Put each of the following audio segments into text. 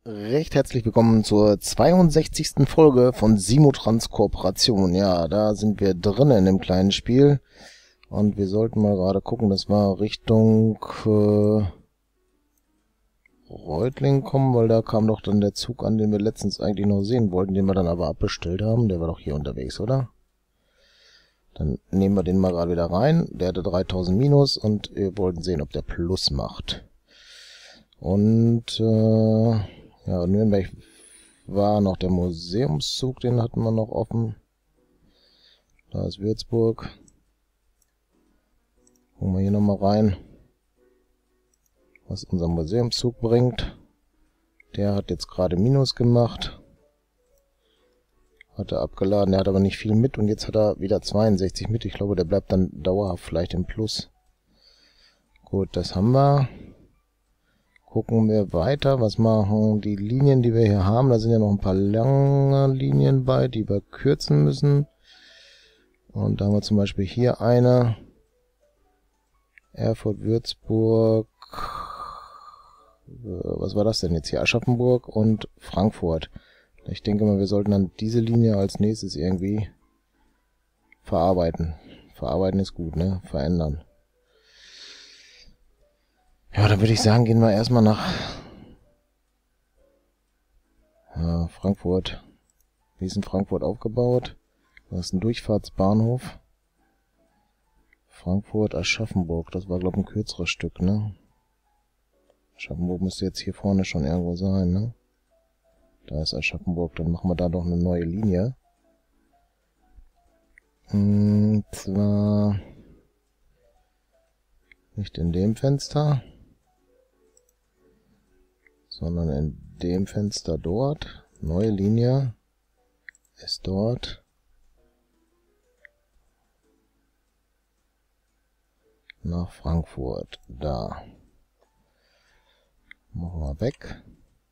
Recht herzlich willkommen zur 62. Folge von Simotrans Kooperation. Ja, da sind wir drinnen in dem kleinen Spiel. Und wir sollten mal gerade gucken, dass wir Richtung Reutling kommen, weil da kam doch dann der Zug an, den wir letztens eigentlich noch sehen wollten, den wir dann aber abbestellt haben. Der war doch hier unterwegs, oder? Dann nehmen wir den mal gerade wieder rein. Der hatte 3000 Minus und wir wollten sehen, ob der Plus macht. Und ja, in Nürnberg war noch der Museumszug, den hatten wir noch offen. Da ist Würzburg. Gucken wir hier nochmal rein, was unser Museumszug bringt. Der hat jetzt gerade Minus gemacht. Hat er abgeladen, der hat aber nicht viel mit und jetzt hat er wieder 62 mit. Ich glaube, der bleibt dann dauerhaft vielleicht im Plus. Gut, das haben wir. Gucken wir weiter, was machen die Linien, die wir hier haben. Da sind ja noch ein paar lange Linien bei, die wir kürzen müssen. Und da haben wir zum Beispiel hier eine. Erfurt, Würzburg. Was war das denn jetzt hier? Aschaffenburg und Frankfurt. Ich denke mal, wir sollten dann diese Linie als nächstes irgendwie verarbeiten. Verarbeiten ist gut, ne? Verändern. Ja, dann würde ich sagen, gehen wir erstmal nach Frankfurt. Wie ist in Frankfurt aufgebaut? Das ist ein Durchfahrtsbahnhof. Frankfurt, Aschaffenburg. Das war, glaube ich, ein kürzeres Stück, ne? Aschaffenburg müsste jetzt hier vorne schon irgendwo sein, ne? Da ist Aschaffenburg. Dann machen wir da doch eine neue Linie. Und zwar nicht in dem Fenster, sondern in dem Fenster dort. Neue Linie ist dort. Nach Frankfurt. Da. Machen wir weg.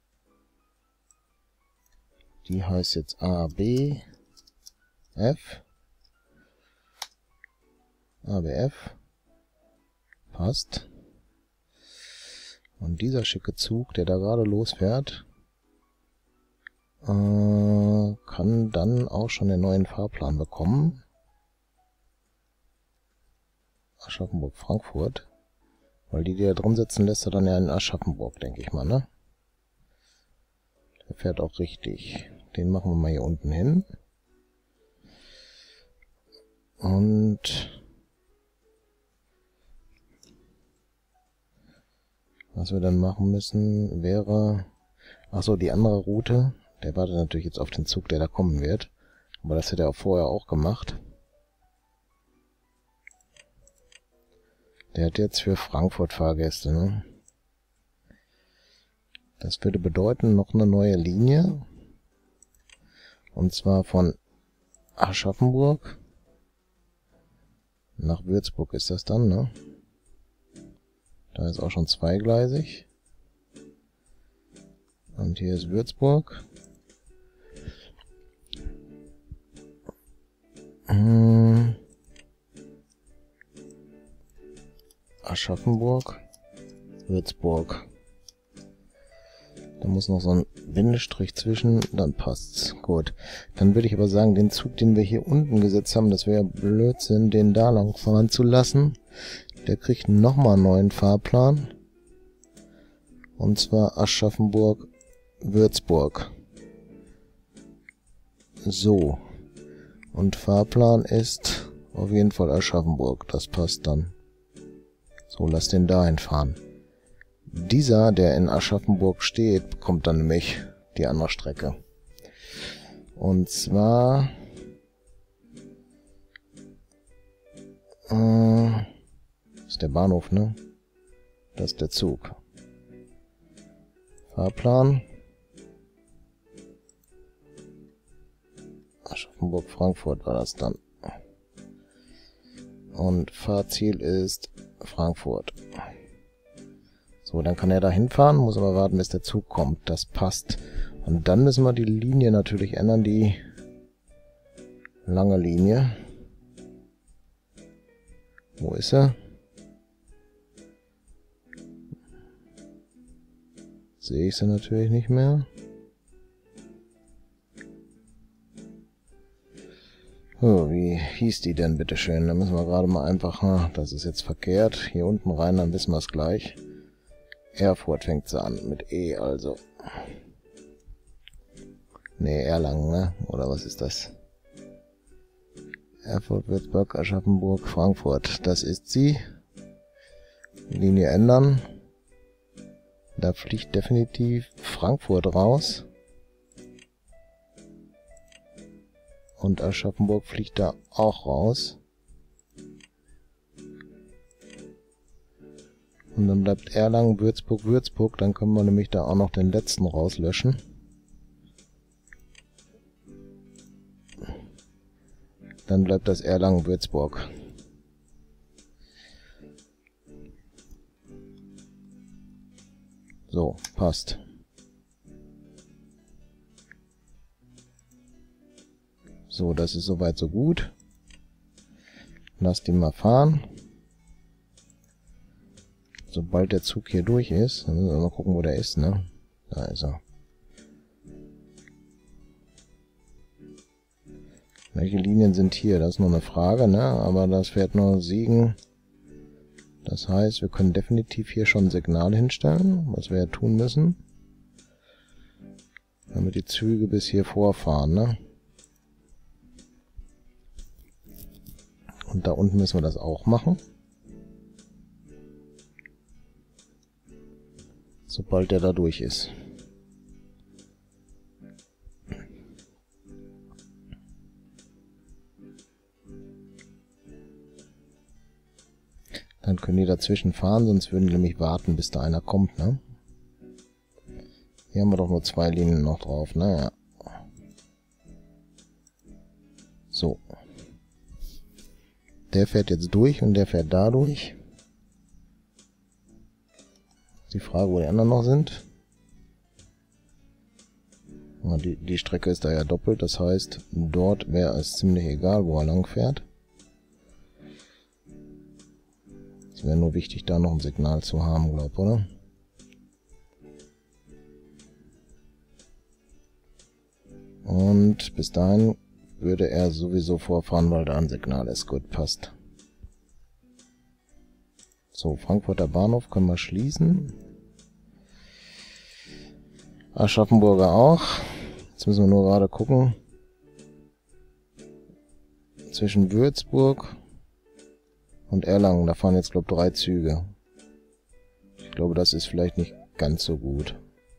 Die heißt jetzt ABF. ABF. Passt. Und dieser schicke Zug, der da gerade losfährt, kann dann auch schon den neuen Fahrplan bekommen. Aschaffenburg, Frankfurt. Weil die da drin sitzen, lässt er dann ja in Aschaffenburg, denke ich mal, ne? Der fährt auch richtig. Den machen wir mal hier unten hin. Und was wir dann machen müssen, wäre... Achso, die andere Route. Der wartet natürlich jetzt auf den Zug, der da kommen wird. Aber das hätte er vorher auch gemacht. Der hat jetzt für Frankfurt Fahrgäste, ne? Das würde bedeuten, noch eine neue Linie. Und zwar von Aschaffenburg nach Würzburg ist das dann, ne? Da ist auch schon zweigleisig. Und hier ist Würzburg. Aschaffenburg, Würzburg. Da muss noch so ein Bindestrich zwischen, dann passt's. Gut. Dann würde ich aber sagen, den Zug, den wir hier unten gesetzt haben, das wäre Blödsinn, den da lang fahren zu lassen. Der kriegt nochmal einen neuen Fahrplan. Und zwar Aschaffenburg, Würzburg. So. Und Fahrplan ist auf jeden Fall Aschaffenburg. Das passt dann. So, lass den dahin fahren. Dieser, der in Aschaffenburg steht, bekommt dann nämlich die andere Strecke. Und zwar... ist der Bahnhof, ne? Das ist der Zug. Fahrplan. Aschaffenburg, Frankfurt war das dann. Und Fahrziel ist Frankfurt. So, dann kann er da hinfahren, muss aber warten, bis der Zug kommt. Das passt. Und dann müssen wir die Linie natürlich ändern, die lange Linie. Wo ist er? sehe ich sie natürlich nicht mehr. So, wie hieß die denn, bitteschön? Da müssen wir gerade mal einfach, das ist jetzt verkehrt, hier unten rein, dann wissen wir es gleich. Erfurt fängt sie an, mit E also. Ne, Erlangen, ne? Oder was ist das? Erfurt, Würzburg, Aschaffenburg, Frankfurt. Das ist sie. Linie ändern. Da fliegt definitiv Frankfurt raus. Und Aschaffenburg fliegt da auch raus. Und dann bleibt Erlangen, Würzburg, Würzburg. Dann können wir nämlich da auch noch den letzten rauslöschen. Dann bleibt das Erlangen, Würzburg. So, passt. So, das ist soweit so gut. Lass die mal fahren. Sobald der Zug hier durch ist, dann müssen wir mal gucken, wo der ist, ne? Da ist er. Welche Linien sind hier? Das ist noch eine Frage, ne? Aber das fährt nur Siegen. Das heißt, wir können definitiv hier schon ein Signal hinstellen, was wir ja tun müssen. Damit die Züge bis hier vorfahren, ne? Und da unten müssen wir das auch machen. Sobald der da durch ist. Dann können die dazwischen fahren, sonst würden die nämlich warten, bis da einer kommt, ne? Hier haben wir doch nur 2 Linien noch drauf, ne? Ja. So. Der fährt jetzt durch und der fährt da durch. Die Frage, wo die anderen noch sind. Die Strecke ist da ja doppelt, das heißt, dort wäre es ziemlich egal, wo er lang fährt. Es wäre nur wichtig, da noch ein Signal zu haben, glaube ich, oder? Und bis dahin würde er sowieso vorfahren, weil da ein Signal ist. Gut, passt. So, Frankfurter Bahnhof können wir schließen. Aschaffenburger auch. Jetzt müssen wir nur gerade gucken. Zwischen Würzburg und Erlangen, da fahren jetzt, glaube ich, 3 Züge. Ich glaube, das ist vielleicht nicht ganz so gut.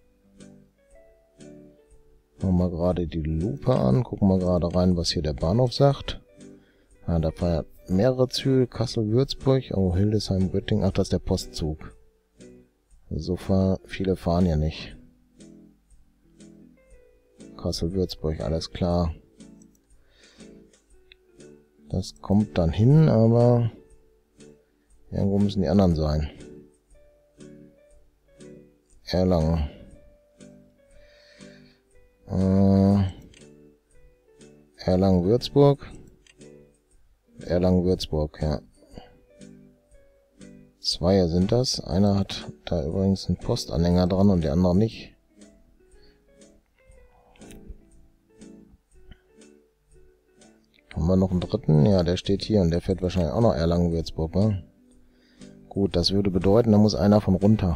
Machen wir gerade die Lupe an, gucken wir gerade rein, was hier der Bahnhof sagt. Ah, da fahren mehrere Züge, Kassel, Würzburg, oh, Hildesheim, Göttingen, ach, das ist der Postzug. So viele fahren ja nicht. Kassel, Würzburg, alles klar. Das kommt dann hin, aber irgendwo müssen die anderen sein. Erlangen. Erlangen-Würzburg. Erlangen-Würzburg, ja. 2 sind das. Einer hat da übrigens einen Postanhänger dran und der andere nicht. Haben wir noch einen dritten? Ja, der steht hier und der fährt wahrscheinlich auch noch Erlangen-Würzburg, ne? Gut, das würde bedeuten, da muss einer von runter.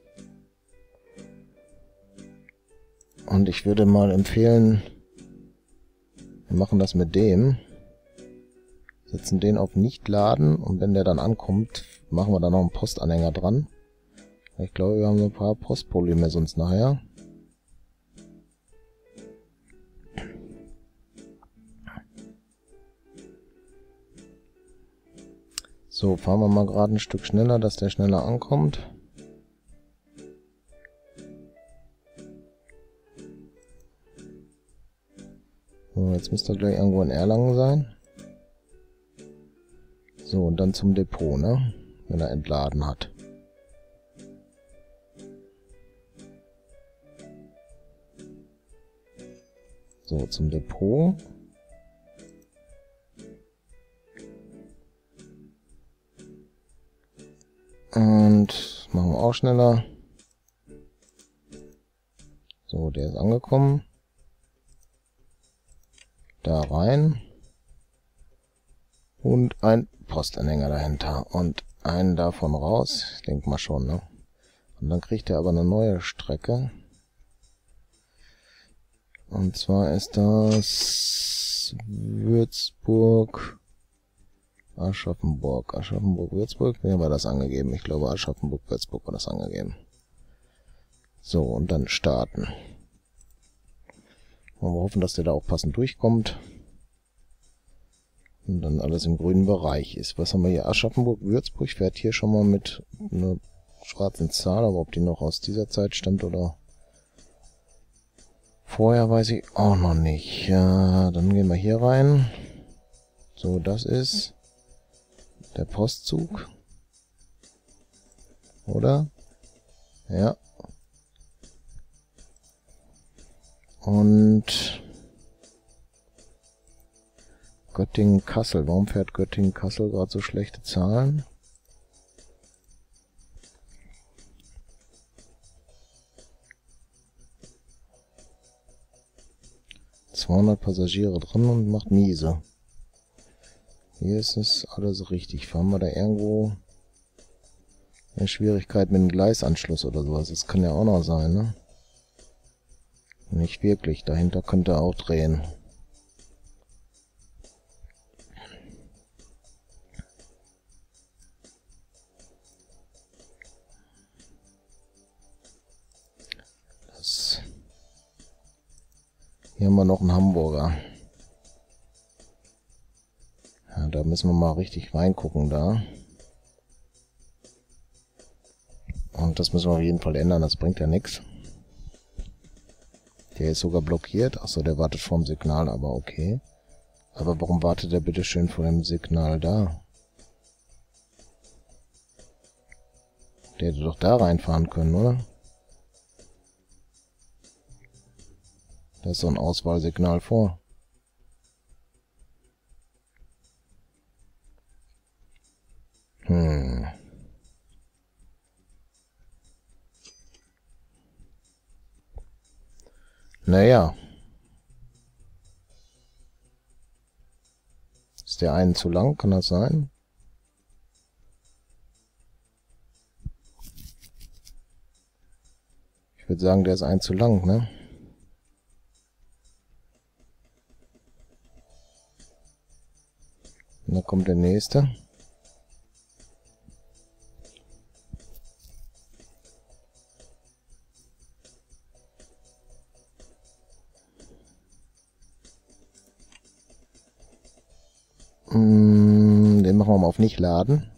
Und ich würde mal empfehlen, wir machen das mit dem. Setzen den auf nicht laden und wenn der dann ankommt, machen wir da noch einen Postanhänger dran. Ich glaube, wir haben so ein paar Postprobleme sonst nachher. So, fahren wir mal gerade ein Stück schneller, dass der schneller ankommt. So, jetzt müsste er gleich irgendwo in Erlangen sein. So, und dann zum Depot, ne? Wenn er entladen hat. So, zum Depot. Und machen wir auch schneller. So, der ist angekommen. Da rein. Und ein Postanhänger dahinter. Und einen davon raus. Ich denke mal schon, ne? Und dann kriegt er aber eine neue Strecke. Und zwar ist das Würzburg, Aschaffenburg. Aschaffenburg, Würzburg. Wie haben wir das angegeben? Ich glaube, Aschaffenburg, Würzburg war das angegeben. So, und dann starten. Und wir hoffen, dass der da auch passend durchkommt. Und dann alles im grünen Bereich ist. Was haben wir hier? Aschaffenburg, Würzburg fährt hier schon mal mit einer schwarzen Zahl, aber ob die noch aus dieser Zeit stammt oder vorher, weiß ich auch noch nicht. Ja, dann gehen wir hier rein. So, das ist der Postzug. Oder? Ja. Und Göttingen-Kassel. Warum fährt Göttingen-Kassel gerade so schlechte Zahlen? ...200 Passagiere drin und macht miese. Hier ist es alles richtig. Fahren wir da irgendwo eine Schwierigkeit mit dem Gleisanschluss oder sowas? Das kann ja auch noch sein, ne? Nicht wirklich. Dahinter könnte er auch drehen. Hier haben wir noch einen Hamburger. Ja, da müssen wir mal richtig reingucken da. Und das müssen wir auf jeden Fall ändern, das bringt ja nichts. Der ist sogar blockiert. Achso, der wartet vorm Signal, aber okay. Aber warum wartet der bitte schön vor dem Signal da? Der hätte doch da reinfahren können, oder? Da ist so ein Auswahlsignal vor. Naja. Ist der einen zu lang? Kann das sein? Ich würde sagen, der ist einen zu lang, ne? Und dann kommt der nächste. Den machen wir mal auf nicht laden.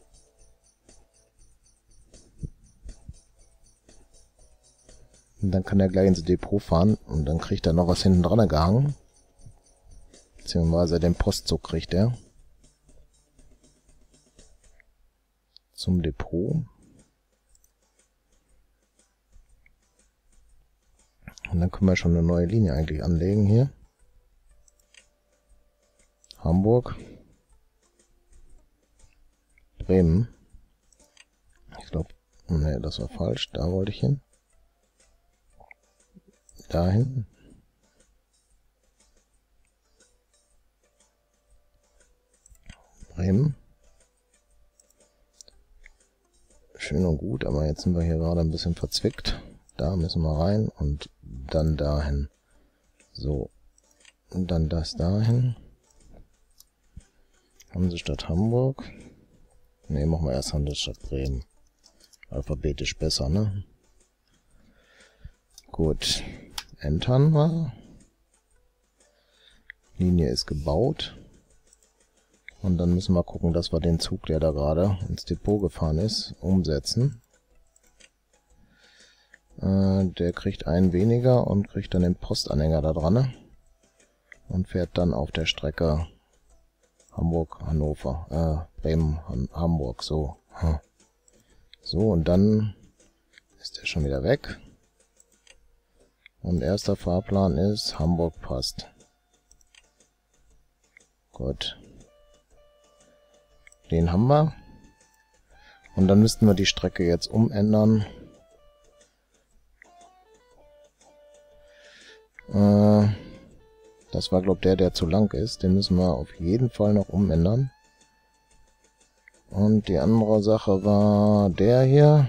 Und dann kann er gleich ins Depot fahren und dann kriegt er noch was hinten dran gehangen. Beziehungsweise den Postzug kriegt er. Zum Depot. Und dann können wir schon eine neue Linie eigentlich anlegen hier. Hamburg. Bremen. Ich glaube, ne, das war falsch. Da wollte ich hin. Da hinten. Bremen. Schön und gut, aber jetzt sind wir hier gerade ein bisschen verzwickt. Da müssen wir rein und dann dahin. So. Und dann das dahin. Hansestadt Hamburg. Ne, machen wir erst Hansestadt Bremen. Alphabetisch besser, ne? Gut. Entern wir. Linie ist gebaut. Und dann müssen wir gucken, dass wir den Zug, der da gerade ins Depot gefahren ist, umsetzen. Der kriegt einen weniger und kriegt dann den Postanhänger da dran. Und fährt dann auf der Strecke Hamburg, Hannover, Bremen, Hamburg, so. So, und dann ist der schon wieder weg. Und erster Fahrplan ist, Hamburg passt. Gut. Den haben wir. Und dann müssten wir die Strecke jetzt umändern. Das war, glaube ich, der zu lang ist. Den müssen wir auf jeden Fall noch umändern. Und die andere Sache war der hier.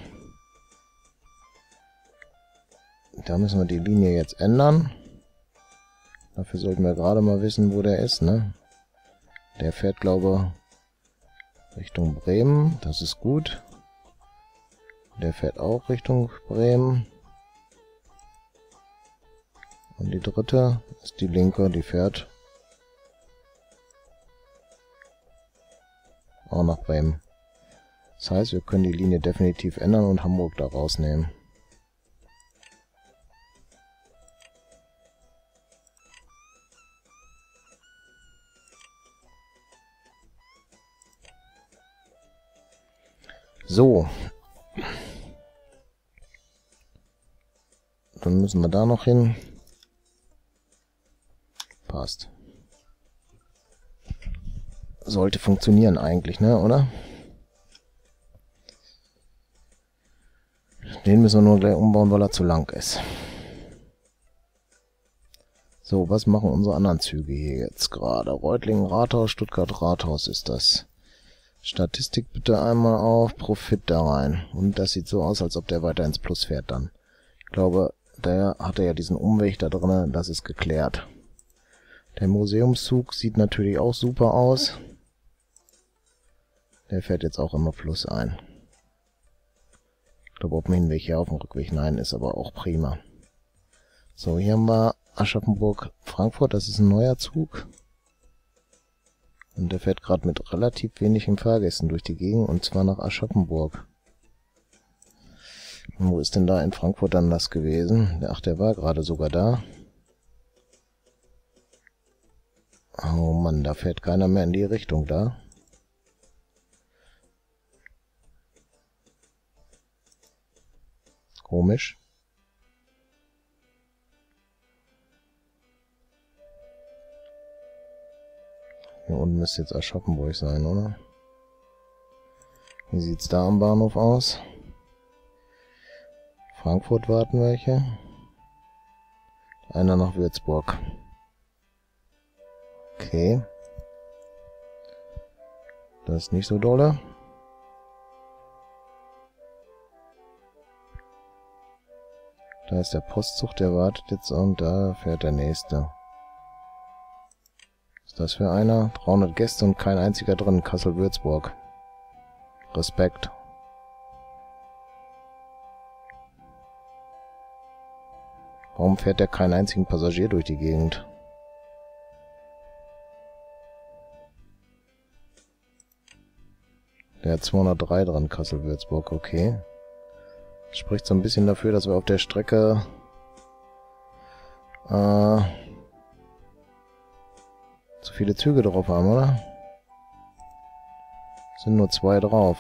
Da müssen wir die Linie jetzt ändern. Dafür sollten wir gerade mal wissen, wo der ist, ne? Der fährt, glaube ich, Richtung Bremen. Das ist gut. Der fährt auch Richtung Bremen. Und die dritte ist die linke, die fährt auch nach Bremen. Das heißt, wir können die Linie definitiv ändern und Hamburg da rausnehmen. So. Dann müssen wir da noch hin. Passt. Sollte funktionieren eigentlich, ne, oder? Den müssen wir nur gleich umbauen, weil er zu lang ist. So, was machen unsere anderen Züge hier jetzt gerade? Reutlingen Rathaus, Stuttgart Rathaus ist das. Statistik bitte einmal auf, Profit da rein. Und das sieht so aus, als ob der weiter ins Plus fährt dann. Ich glaube, der hatte ja diesen Umweg da drin, das ist geklärt. Der Museumszug sieht natürlich auch super aus. Der fährt jetzt auch immer Plus ein. Ich glaube, auf dem Hinweg hier, auf dem Rückweg, nein, ist aber auch prima. So, hier haben wir Aschaffenburg-Frankfurt, das ist ein neuer Zug. Und der fährt gerade mit relativ wenigen Fahrgästen durch die Gegend, und zwar nach Aschaffenburg. Und wo ist denn da in Frankfurt dann das gewesen? Ach, der war gerade sogar da. Oh Mann, da fährt keiner mehr in die Richtung da. Komisch. Hier unten müsste jetzt Aschaffenburg sein, oder? Wie sieht's da am Bahnhof aus? Frankfurt warten welche. Einer nach Würzburg. Okay. Das ist nicht so dolle. Da ist der Postzug, der wartet jetzt, und da fährt der nächste. Was ist das für einer? 300 Gäste und kein einziger drin. Kassel-Würzburg. Respekt. Warum fährt der keinen einzigen Passagier durch die Gegend? Der hat 203 dran, Kassel-Würzburg, okay. Spricht so ein bisschen dafür, dass wir auf der Strecke zu viele Züge drauf haben, oder? Sind nur 2 drauf.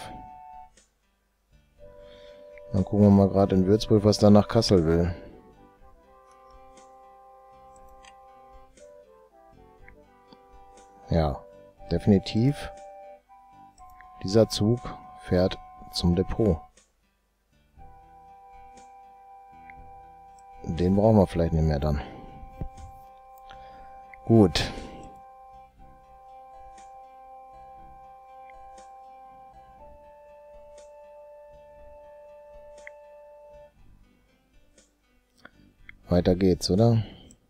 Dann gucken wir mal gerade in Würzburg, was da nach Kassel will. Ja, definitiv. Dieser Zug fährt zum Depot. Den brauchen wir vielleicht nicht mehr dann. Gut. Weiter geht's, oder?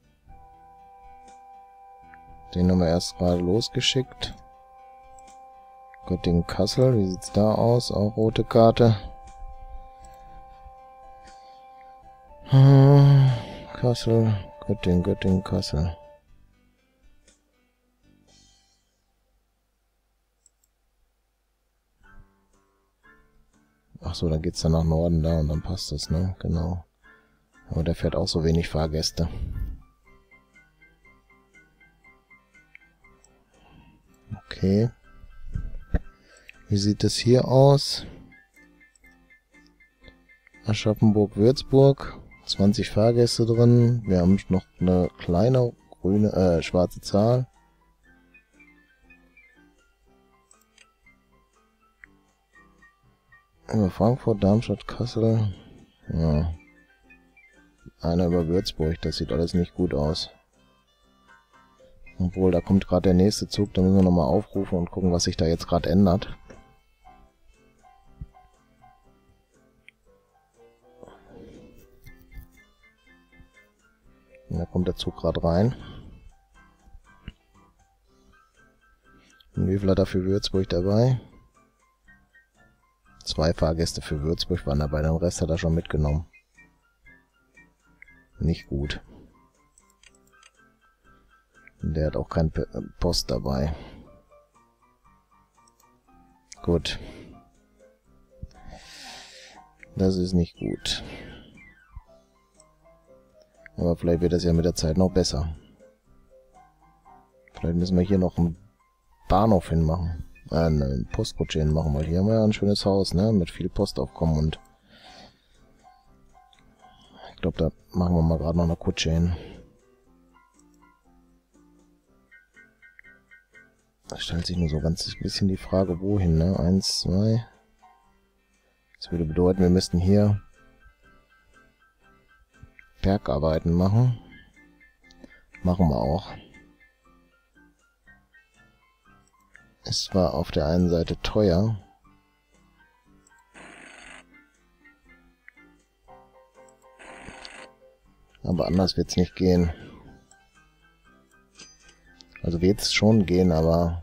Den haben wir erst gerade losgeschickt. Göttingen-Kassel, wie sieht's da aus? Auch rote Karte. Kassel, Göttingen, Göttingen, Kassel. Ach so, dann geht's dann nach Norden da und dann passt das, ne? Genau. Aber der fährt auch so wenig Fahrgäste. Okay. Wie sieht es hier aus? Aschaffenburg-Würzburg. 20 Fahrgäste drin. Wir haben noch eine kleine grüne, schwarze Zahl. Über Frankfurt, Darmstadt, Kassel. Ja. einer über Würzburg. Das sieht alles nicht gut aus. Obwohl, da kommt gerade der nächste Zug. Da müssen wir nochmal aufrufen und gucken, was sich da jetzt gerade ändert. Und da kommt der Zug gerade rein. Und wie viel hat er für Würzburg dabei? 2 Fahrgäste für Würzburg waren dabei, den Rest hat er schon mitgenommen. Nicht gut. Und der hat auch kein Post dabei. Gut. Das ist nicht gut. Aber vielleicht wird das ja mit der Zeit noch besser. Vielleicht müssen wir hier noch einen Bahnhof hinmachen. Eine Postkutsche hinmachen, weil hier haben wir ja ein schönes Haus, ne? Mit viel Postaufkommen und ich glaube, da machen wir mal gerade noch eine Kutsche hin. Da stellt sich nur so ganz ein bisschen die Frage, wohin, ne? 1, 2. Das würde bedeuten, wir müssten hier Bergarbeiten machen. Machen wir auch. Es war auf der einen Seite teuer. Aber anders wird es nicht gehen. Also wird es schon gehen, aber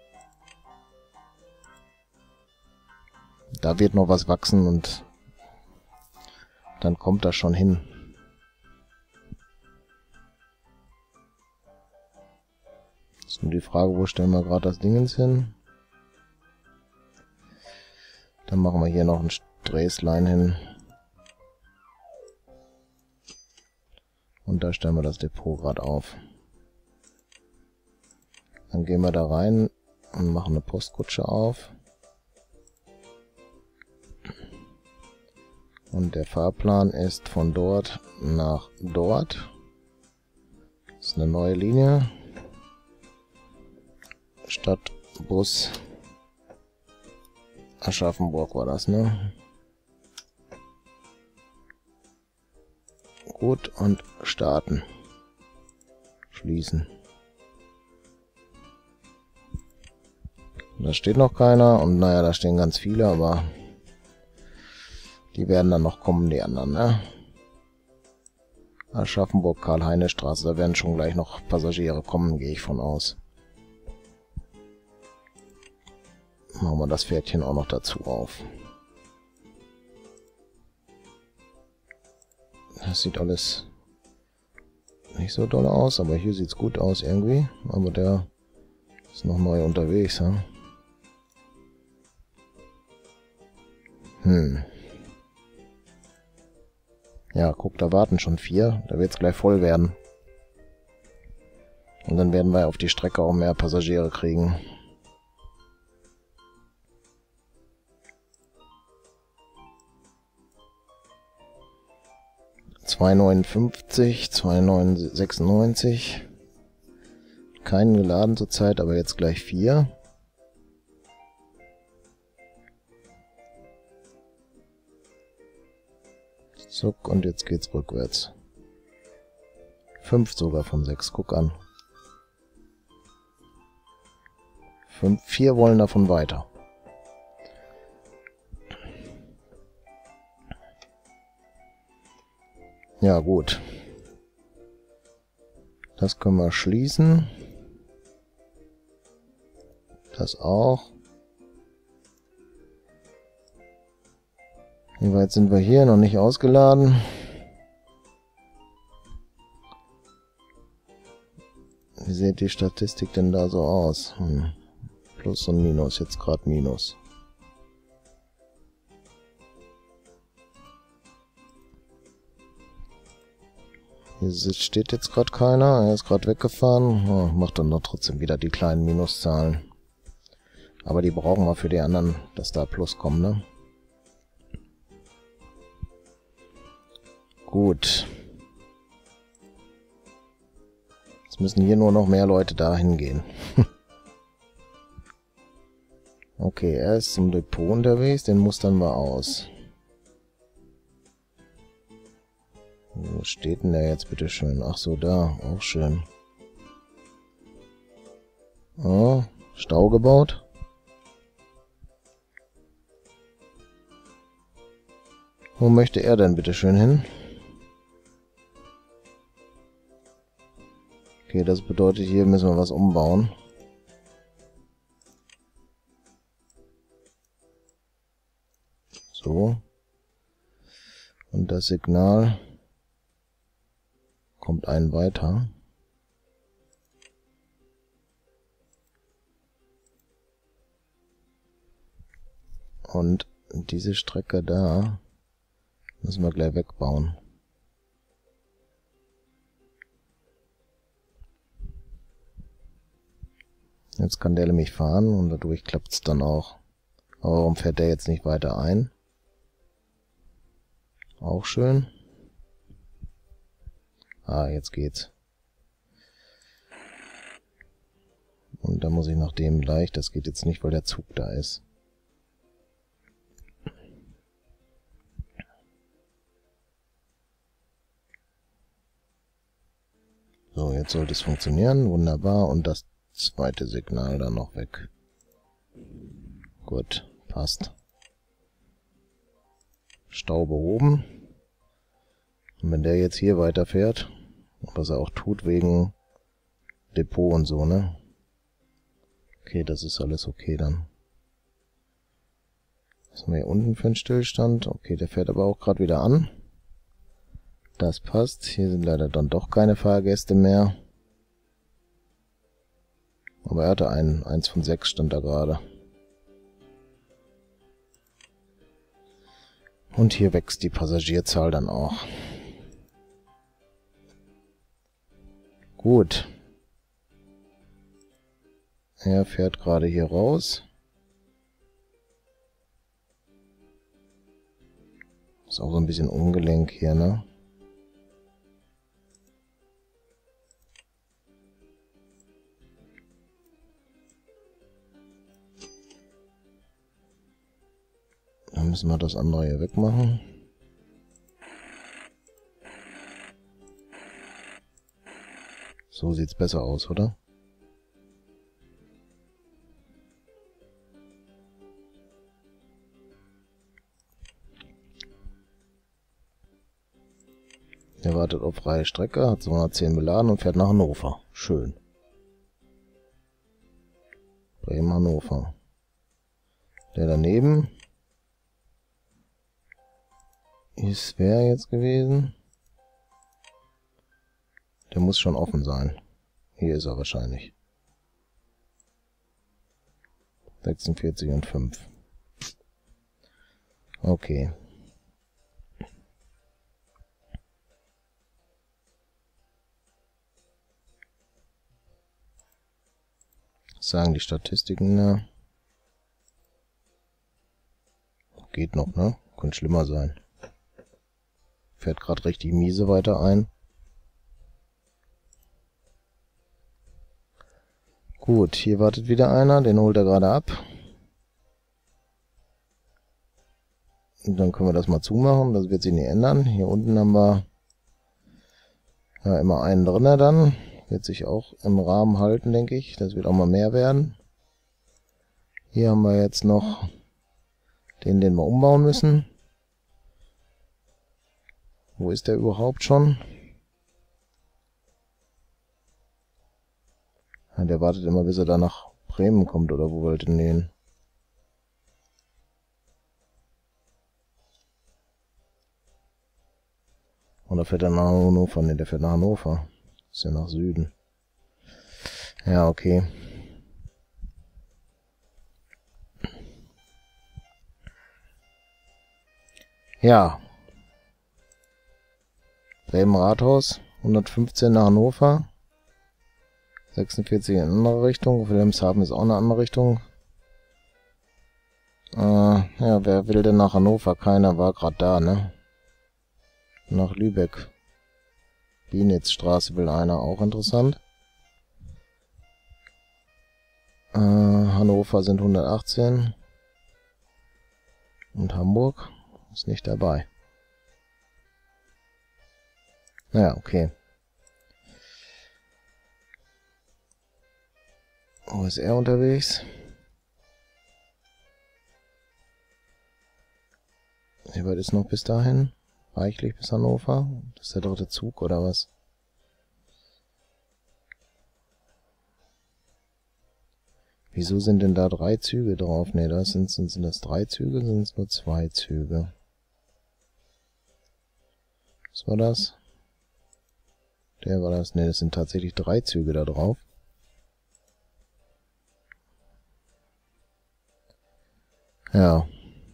da wird noch was wachsen und dann kommt das schon hin. Ist nur die Frage, wo stellen wir gerade das Dingens hin? Dann machen wir hier noch ein Sträßlein hin. Und da stellen wir das Depot gerade auf. Dann gehen wir da rein und machen eine Postkutsche auf. Und der Fahrplan ist von dort nach dort. Das ist eine neue Linie. Stadt, Bus, Aschaffenburg war das, ne? Gut, und starten. Schließen. Da steht noch keiner und naja, da stehen ganz viele, aber die werden dann noch kommen, die anderen, ne? Aschaffenburg, Karl-Heine-Straße, da werden schon gleich noch Passagiere kommen, gehe ich von aus. Machen wir das Pferdchen auch noch dazu auf. Das sieht alles nicht so doll aus, aber hier sieht es gut aus irgendwie. Aber der ist noch neu unterwegs, ja? Ja, guck, da warten schon 4. Da wird es gleich voll werden. Und dann werden wir auf die Strecke auch mehr Passagiere kriegen. 2,59, 2,96. Keinen geladen zurzeit, aber jetzt gleich 4. Zuck, und jetzt geht's rückwärts. 5 sogar von 6, guck an. 4 wollen davon weiter. Ja, gut. Das können wir schließen. Das auch. Wie weit sind wir hier? Noch nicht ausgeladen. Wie sieht die Statistik denn da so aus? Plus und Minus, jetzt gerade Minus. Hier steht jetzt gerade keiner, er ist gerade weggefahren. Oh, macht dann doch trotzdem wieder die kleinen Minuszahlen. Aber die brauchen wir für die anderen, dass da Plus kommen, ne? Gut. Jetzt müssen hier nur noch mehr Leute dahin gehen. Okay, er ist zum Depot unterwegs, den mustern wir aus. Wo steht denn der jetzt bitte schön? Ach so, da. Auch schön. Oh, Stau gebaut. Wo möchte er denn bitte schön hin? Okay, das bedeutet, hier müssen wir was umbauen. So. Und das Signal kommt ein weiter. Und diese Strecke da müssen wir gleich wegbauen. Jetzt kann der nämlich fahren und dadurch klappt es dann auch. Aber warum fährt der jetzt nicht weiter ein? Auch schön. Ah, jetzt geht's. Und da muss ich nach dem gleich. Das geht jetzt nicht, weil der Zug da ist. So, jetzt sollte es funktionieren. Wunderbar. Und das zweite Signal dann noch weg. Gut, passt. Stau behoben. Und wenn der jetzt hier weiterfährt, was er auch tut wegen Depot und so, ne? Okay, das ist alles okay dann. Was haben wir hier unten für einen Stillstand? Okay, der fährt aber auch gerade wieder an. Das passt. Hier sind leider dann doch keine Fahrgäste mehr. Aber er hatte einen. 1 von 6 stand da gerade. Und hier wächst die Passagierzahl dann auch. Gut. Er fährt gerade hier raus. Ist auch so ein bisschen ungelenk hier, ne? Dann müssen wir das andere hier wegmachen. So sieht's besser aus, oder? Er wartet auf freie Strecke, hat 210 beladen und fährt nach Hannover. Schön. Bremen, Hannover. Der daneben ist wer jetzt gewesen? Der muss schon offen sein. Hier ist er wahrscheinlich. 46 und 5. Okay. Was sagen die Statistiken da? Geht noch, ne? Könnte schlimmer sein. Fährt gerade richtig miese weiter ein. Gut, hier wartet wieder einer, den holt er gerade ab. Und dann können wir das mal zumachen, das wird sich nicht ändern. Hier unten haben wir ja immer einen drinne dann. Wird sich auch im Rahmen halten, denke ich. Das wird auch mal mehr werden. Hier haben wir jetzt noch den wir umbauen müssen. Wo ist der überhaupt schon? Ja, der wartet immer, bis er da nach Bremen kommt, oder wo wollte denn den? Oder fährt er nach Hannover? Ne, der fährt nach Hannover. Ist ja nach Süden. Ja, okay. Ja. Bremen Rathaus, 115 nach Hannover. 46 in eine andere Richtung. Wilhelmshaven ist auch eine andere Richtung. Ja, wer will denn nach Hannover? Keiner war gerade da, ne? Nach Lübeck. Bienitzstraße will einer, auch interessant. Hannover sind 118. Und Hamburg ist nicht dabei. Naja, okay. Wo ist er unterwegs? Wie weit ist noch bis dahin? Reichlich bis Hannover? Das ist der 3. Zug, oder was? Wieso sind denn da 3 Züge drauf? Ne, das sind das 3 Züge, sind es nur 2 Züge. Was war das? Der war das. Ne, das sind tatsächlich 3 Züge da drauf. Ja.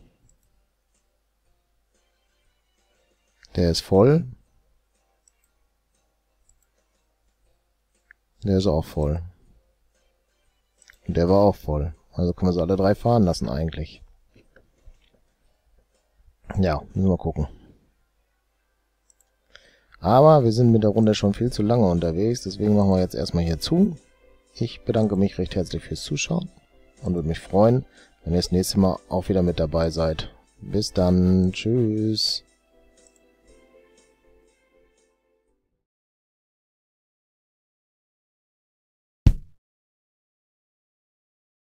Der ist voll. Der ist auch voll. Und der war auch voll. Also können wir sie alle 3 fahren lassen eigentlich. Ja, müssen wir gucken. Aber wir sind mit der Runde schon viel zu lange unterwegs, deswegen machen wir jetzt erstmal hier zu. Ich bedanke mich recht herzlich fürs Zuschauen und würde mich freuen, wenn ihr das nächste Mal auch wieder mit dabei seid. Bis dann. Tschüss.